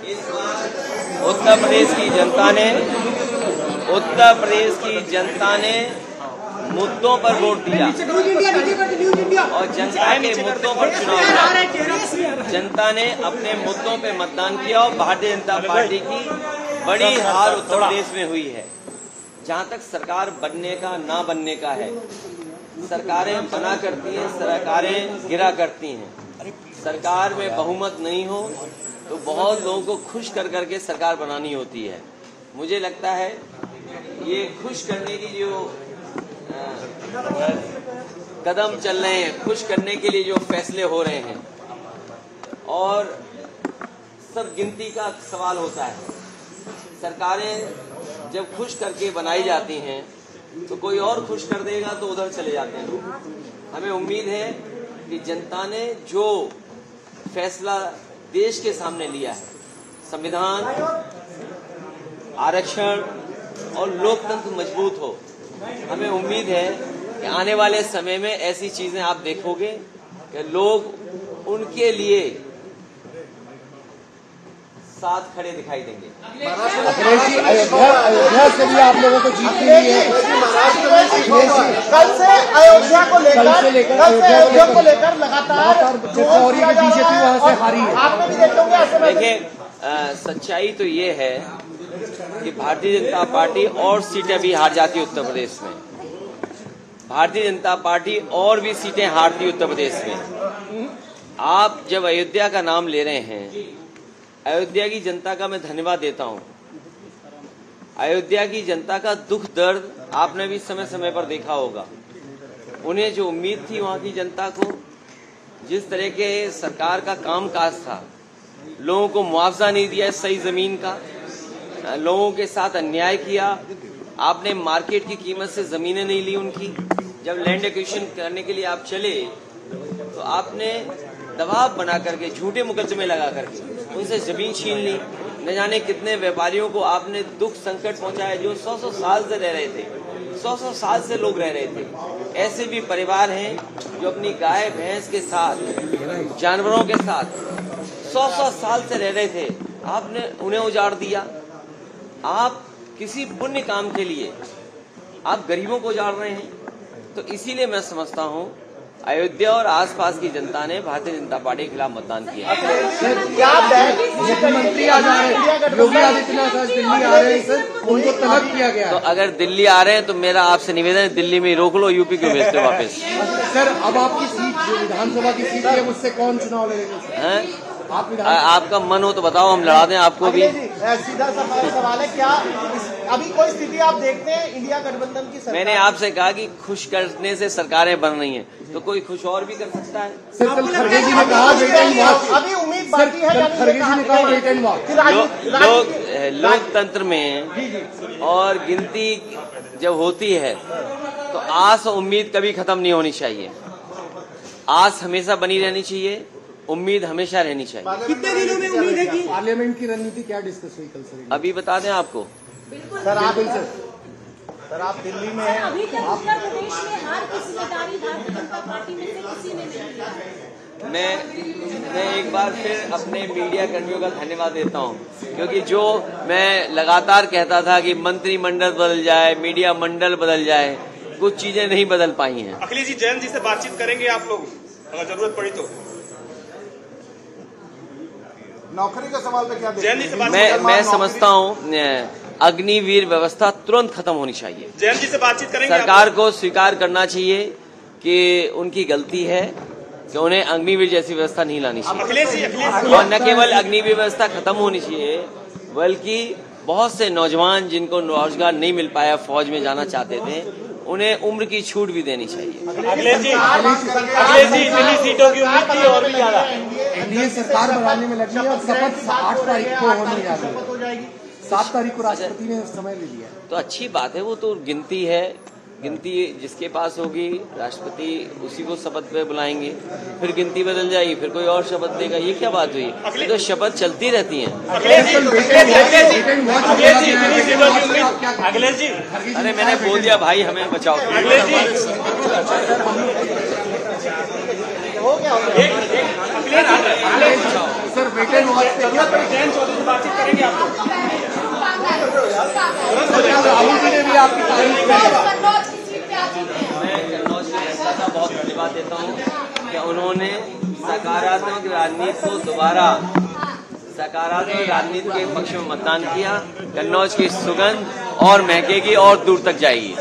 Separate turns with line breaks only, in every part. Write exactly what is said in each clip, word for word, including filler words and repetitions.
उत्तर प्रदेश की जनता ने उत्तर प्रदेश की जनता ने मुद्दों पर वोट दिया और जनता के मुद्दों पर चुनाव किया। जनता ने अपने मुद्दों पे मतदान किया और भारतीय जनता पार्टी की बड़ी हार उत्तर प्रदेश में हुई है। जहां तक सरकार बनने का ना बनने का है, सरकारें बना करती हैं, सरकारें गिरा करती हैं। सरकार में बहुमत नहीं हो तो बहुत लोगों को खुश कर करके सरकार बनानी होती है। मुझे लगता है ये खुश करने की जो कदम चल रहे हैं, खुश करने के लिए जो फैसले हो रहे हैं, और सब गिनती का सवाल होता है। सरकारें जब खुश करके बनाई जाती हैं तो कोई और खुश कर देगा तो उधर चले जाते हैं। हमें उम्मीद है कि जनता ने जो फैसला देश के सामने लिया है, संविधान, आरक्षण और लोकतंत्र मजबूत हो, हमें उम्मीद है कि आने वाले समय में ऐसी चीजें आप देखोगे कि लोग उनके लिए साथ खड़े दिखाई देंगे।
अखिलेश जी, अयोध्या अयोध्या से भी आप लोगों को जीत मिली है।
कल से अयोध्या को लेकर कल से अयोध्या को लेकर लगातार
बीजेपी वहां से हारी है।
आपने भी देखे होंगे ऐसे।
देखिए, सच्चाई तो ये है कि भारतीय जनता पार्टी और सीटें भी हार जाती है उत्तर प्रदेश में। भारतीय जनता पार्टी और भी सीटें हारती उत्तर प्रदेश में। आप जब अयोध्या का नाम ले रहे हैं, अयोध्या की जनता का मैं धन्यवाद देता हूं। अयोध्या की जनता का दुख दर्द आपने भी समय समय पर देखा होगा। उन्हें जो उम्मीद थी वहां की जनता को, जिस तरह के सरकार का कामकाज था, लोगों को मुआवजा नहीं दिया सही जमीन का, लोगों के साथ अन्याय किया, आपने मार्केट की कीमत से जमीनें नहीं ली उनकी। जब लैंड एक्विजिशन करने के लिए आप चले तो आपने दबाव बना करके, झूठे मुकदमे लगा करके उनसे जमीन छीन ली। न जाने कितने व्यापारियों को आपने दुख संकट पहुंचाया जो सौ सौ साल से रह रहे थे, सौ सौ साल से लोग रह रहे थे। ऐसे भी परिवार हैं जो अपनी गाय भैंस के साथ, जानवरों के साथ सौ सौ साल से रह रहे थे, आपने उन्हें उजाड़ दिया। आप किसी पुण्य काम के लिए आप गरीबों को उजाड़ रहे हैं। तो इसीलिए मैं समझता हूं अयोध्या और आसपास की जनता ने भारतीय जनता पार्टी के खिलाफ मतदान किया।
मुख्यमंत्री आ जा रहे हैं, योगी आदित्यनाथ आज दिल्ली आ रहे हैं सर, उनको तलब किया गया।
तो अगर दिल्ली आ रहे हैं तो मेरा आपसे निवेदन है, दिल्ली में रोक लो, यूपी क्यों भेजते हो वापस?
सर, अब आपकी सीट जो विधानसभा की सीट है, उससे कौन चुनाव लड़ेगा?
आप आपका मन हो तो बताओ, हम लड़ा दें आपको भी।
सीधा सवाल है, क्या अभी कोई स्थिति आप देखते हैं इंडिया गठबंधन की सरकार?
मैंने आपसे कहा कि खुश करने से सरकारें बन रही हैं, तो कोई खुश और भी कर सकता है।
सर, कल खड़गे जी ने कहा
अभी उम्मीद बाकी है।
खड़गे जी ने कहा
लोग लोकतंत्र में और गिनती जब होती है तो आस और उम्मीद कभी खत्म नहीं होनी चाहिए। आस हमेशा बनी रहनी चाहिए, उम्मीद हमेशा रहनी चाहिए।
कितने दिनों में उम्मीद है कि
पार्लियामेंट की रणनीति क्या डिस्कस हुई कल सर?
अभी बता दें आपको।
सर आप सर सर आप दिल्ली में हैं।
अभी तक उत्तर प्रदेश में हार की जिम्मेदारी भारतीय जनता पार्टी में से किसी ने नहीं लिया।
मैं मैं एक बार फिर अपने मीडिया कर्मियों का धन्यवाद देता हूं, क्योंकि जो मैं लगातार कहता था कि मंत्रिमंडल बदल जाए, मीडिया मंडल बदल जाए, कुछ चीजें नहीं बदल पाई हैं।
अखिलेश जी, जयंत जी से बातचीत करेंगे आप लोग अगर जरूरत पड़ी तो?
नौकरी का सवाल पे क्या
जयंत जी से बातचीत?
मैं मैं समझता हूं अग्निवीर व्यवस्था तुरंत खत्म होनी चाहिए।
जयंत जी से बातचीत करेंगे?
सरकार को स्वीकार करना चाहिए कि उनकी गलती है कि उन्हें अग्निवीर जैसी व्यवस्था नहीं लानी चाहिए।
अखिलेश जी, अखिलेश
और न केवल अग्निवीर व्यवस्था खत्म होनी चाहिए, बल्कि बहुत से नौजवान जिनको रोजगार नहीं मिल पाया, फौज में जाना चाहते थे, उन्हें उम्र की छूट भी देनी चाहिए।
अखिलेश जी, अखिलेश जी, दिल्ली सीटों की उम्मीद थी और भी ज्यादा।
एनडीए सरकार बनाने में लगी है और शपथ आठ तारीख को होने जा रही है। सात तारीख को राष्ट्रपति ने समय ले लिया।
तो अच्छी बात है, वो तो गिनती है, गिनती जिसके पास होगी राष्ट्रपति उसी को शपथ पे बुलाएंगे, फिर गिनती बदल जाएगी, फिर कोई और शपथ देगा। ये क्या बात हुई? ये तो शपथ चलती रहती है।
अखिलेश जी, अखिलेश जी,
अरे मैंने बोल दिया भाई, हमें बचाओ।
अखिलेश जी
हो गया हो गया
sir wait and watch
Jayant Chaudhary से बातचीत करेंगे आप लोग।
राहुल जी ने भी आपकी तारीफ की
मैं कन्नौज के जनता का बहुत धन्यवाद देता हूँ कि उन्होंने सकारात्मक राजनीति को दोबारा सकारात्मक राजनीति के पक्ष में मतदान किया। कन्नौज की सुगंध और महकेगी और दूर तक जाएगी।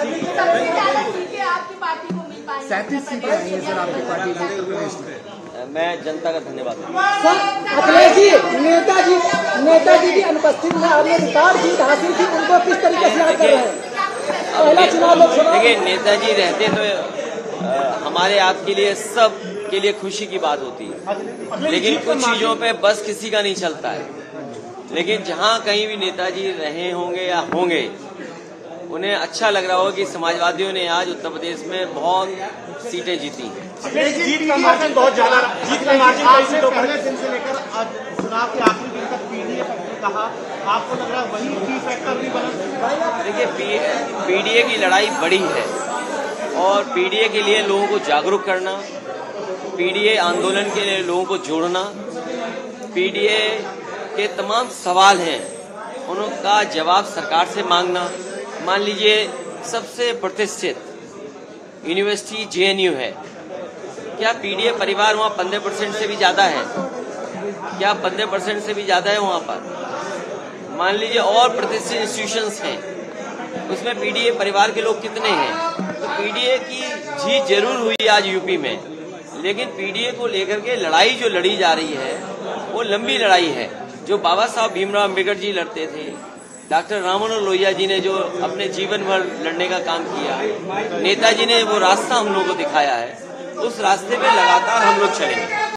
सैंतीस सीटें आई हैं सर आपकी पार्टी में उत्तर प्रदेश में।
मैं जनता का धन्यवाद देता हूँ।
सर अखिलेश जी नेताजी नेताजी की अनुपस्थिति में आपने रिकॉर्ड जीत हासिल की, उनको किस तरीके से याद कर रहे हैं? पहला चुनाव लोकसभा।
देखिए नेताजी रहते तो आ, हमारे आपके लिए सब के लिए खुशी की बात होती है, लेकिन कुछ चीजों पे बस किसी का नहीं चलता है। लेकिन जहाँ कहीं भी नेताजी रहे होंगे या होंगे, उन्हें अच्छा लग रहा होगा कि समाजवादियों ने आज उत्तर प्रदेश में बहुत सीटें जीती हैं।
जीत का मार्जिन बहुत ज्यादा, जीत का मार्जिन कई सीटों पर।
पहले दिन से लेकर आज चुनाव के आखिरी दिन तक पीडीए ने कहा, आपको लग रहा है वही की फैक्टर भी बना?
देखिए पीडीए की लड़ाई बड़ी है और पीडीए के लिए लोगों को जागरूक करना, पीडीए आंदोलन के लिए लोगों को जोड़ना, पीडीए के तमाम सवाल हैं उनका जवाब सरकार से मांगना। मान लीजिए सबसे प्रतिष्ठित यूनिवर्सिटी जेएनयू है, क्या पीडीए परिवार वहाँ पंद्रह परसेंट से भी ज्यादा है? क्या पंद्रह परसेंट से भी ज्यादा है वहाँ पर? मान लीजिए और प्रतिष्ठित इंस्टीट्यूशंस हैं, उसमें पीडीए परिवार के लोग कितने हैं? तो पीडीए की जीत जरूर हुई आज यूपी में, लेकिन पीडीए को लेकर के लड़ाई जो लड़ी जा रही है वो लंबी लड़ाई है। जो बाबा साहब भीमराव अम्बेडकर जी लड़ते थे, डॉक्टर राम मनोहर लोहिया जी ने जो अपने जीवन भर लड़ने का काम किया, नेताजी ने वो रास्ता हम लोगों को दिखाया है, उस रास्ते पे लगातार हम लोग चलेंगे।